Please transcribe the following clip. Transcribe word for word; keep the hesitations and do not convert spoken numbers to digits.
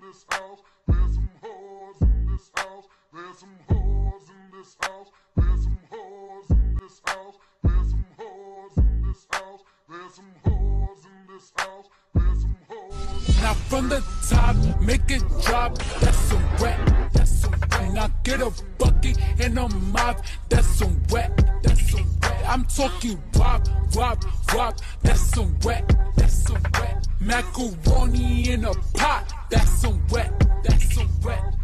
this house. There's some whores in this house. There's some whores in this house. There's some whores in this house. There's some whores in this house. There's some whores in this house. There's some whores. Now from the top, make it drop. That's some wet. That's some wet. Now get a bucket and a mop. That's some wet. That's some wet. I'm talking wop, wop, wop. That's some wet. That's some wet. Macaroni in a pot. That's some wet. That's some wet.